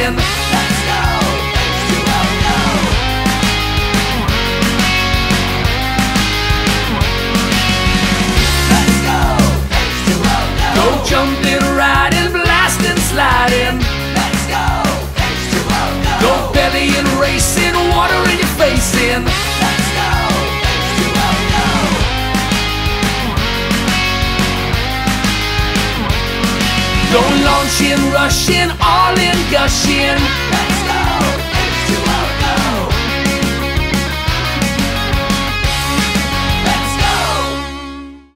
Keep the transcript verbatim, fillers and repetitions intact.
racing. Let's go, H two O go. Let's go, H two O go. Go jumping, riding, blasting, sliding. Let's go, H two O go. Go bellying, racing, water in your face in. Let's go, H two O go. Go launching, rushing, all in gushing.